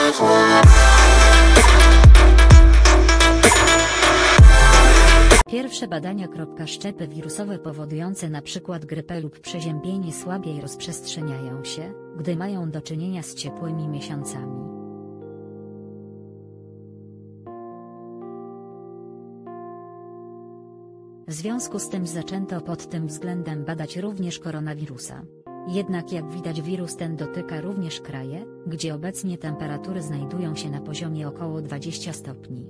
Pierwsze badania. Szczepy wirusowe powodujące np. grypę lub przeziębienie słabiej rozprzestrzeniają się, gdy mają do czynienia z ciepłymi miesiącami. W związku z tym zaczęto pod tym względem badać również koronawirusa. Jednak jak widać wirus ten dotyka również kraje, gdzie obecnie temperatury znajdują się na poziomie około 20 stopni.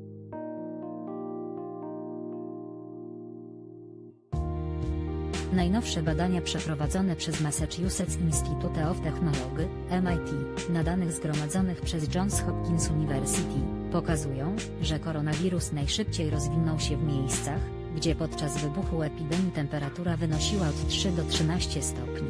Najnowsze badania przeprowadzone przez Massachusetts Institute of Technology, MIT, na danych zgromadzonych przez Johns Hopkins University, pokazują, że koronawirus najszybciej rozwinął się w miejscach, gdzie podczas wybuchu epidemii temperatura wynosiła od 3 do 13 stopni.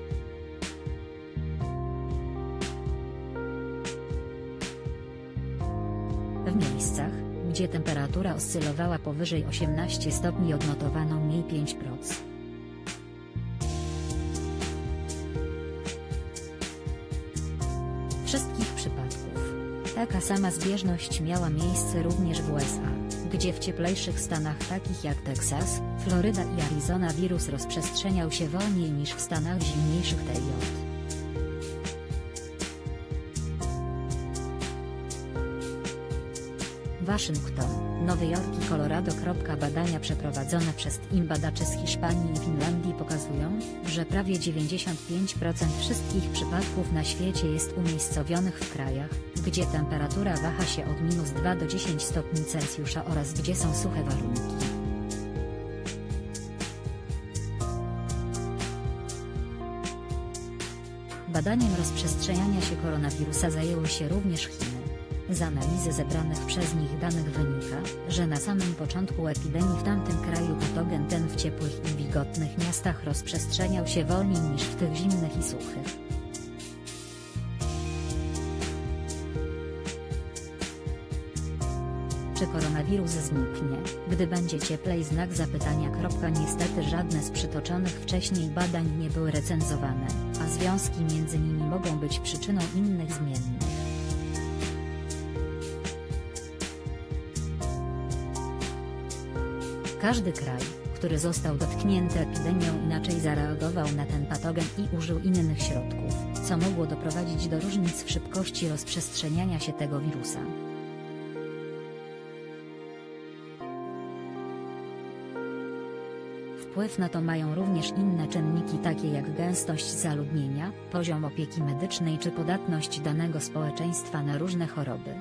W miejscach, gdzie temperatura oscylowała powyżej 18 stopni odnotowano mniej 5%. Wszystkich przypadków. Taka sama zbieżność miała miejsce również w USA, gdzie w cieplejszych stanach takich jak Teksas, Floryda i Arizona wirus rozprzestrzeniał się wolniej niż w stanach zimniejszych TJ. Waszyngton, Nowy Jork i Colorado. Badania przeprowadzone przez team badaczy z Hiszpanii i Finlandii pokazują, że prawie 95% wszystkich przypadków na świecie jest umiejscowionych w krajach, gdzie temperatura waha się od -2 do 10 stopni Celsjusza oraz gdzie są suche warunki. Badaniem rozprzestrzeniania się koronawirusa zajęły się również Chiny. Z analizy zebranych przez nich danych wynika, że na samym początku epidemii w tamtym kraju patogen ten w ciepłych i wilgotnych miastach rozprzestrzeniał się wolniej niż w tych zimnych i suchych. Czy koronawirus zniknie, gdy będzie cieplej? Znak zapytania. Niestety żadne z przytoczonych wcześniej badań nie były recenzowane, a związki między nimi mogą być przyczyną innych zmiennych. Każdy kraj, który został dotknięty epidemią, inaczej zareagował na ten patogen i użył innych środków, co mogło doprowadzić do różnic w szybkości rozprzestrzeniania się tego wirusa. Wpływ na to mają również inne czynniki takie jak gęstość zaludnienia, poziom opieki medycznej czy podatność danego społeczeństwa na różne choroby.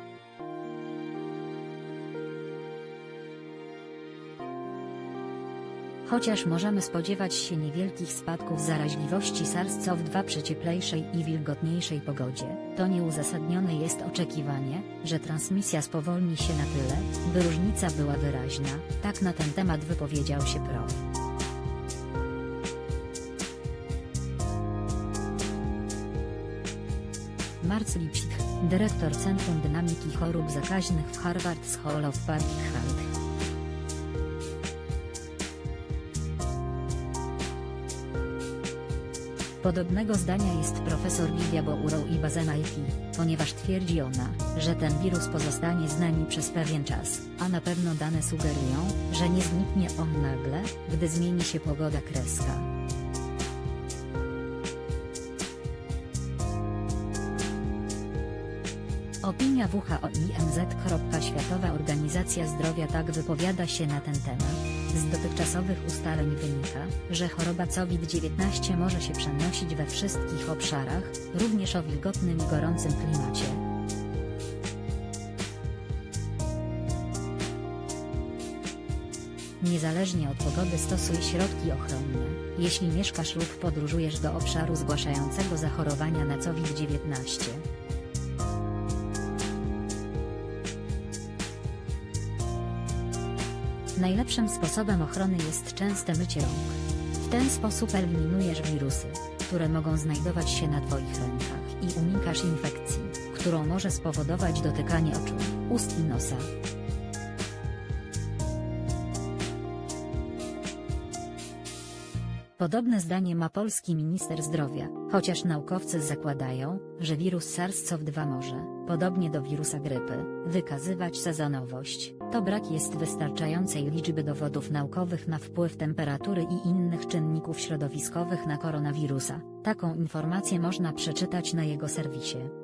Chociaż możemy spodziewać się niewielkich spadków zaraźliwości SARS-CoV-2 przy cieplejszej i wilgotniejszej pogodzie, to nieuzasadnione jest oczekiwanie, że transmisja spowolni się na tyle, by różnica była wyraźna. Tak na ten temat wypowiedział się prof. Marc Lipsich, dyrektor Centrum Dynamiki Chorób Zakaźnych w Harvard School of Public Health. Podobnego zdania jest profesor Livia Bourouiba z MIT, ponieważ twierdzi ona, że ten wirus pozostanie z nami przez pewien czas, a na pewno dane sugerują, że nie zniknie on nagle, gdy zmieni się pogoda. Opinia WHO i MZ. Światowa Organizacja Zdrowia tak wypowiada się na ten temat. Z dotychczasowych ustaleń wynika, że choroba COVID-19 może się przenosić we wszystkich obszarach, również o wilgotnym i gorącym klimacie. Niezależnie od pogody stosuj środki ochronne, jeśli mieszkasz lub podróżujesz do obszaru zgłaszającego zachorowania na COVID-19. Najlepszym sposobem ochrony jest częste mycie rąk. W ten sposób eliminujesz wirusy, które mogą znajdować się na Twoich rękach i unikasz infekcji, którą może spowodować dotykanie oczu, ust i nosa. Podobne zdanie ma polski minister zdrowia, chociaż naukowcy zakładają, że wirus SARS-CoV-2 może, podobnie do wirusa grypy, wykazywać sezonowość, to brak jest wystarczającej liczby dowodów naukowych na wpływ temperatury i innych czynników środowiskowych na koronawirusa. Taką informację można przeczytać na jego serwisie.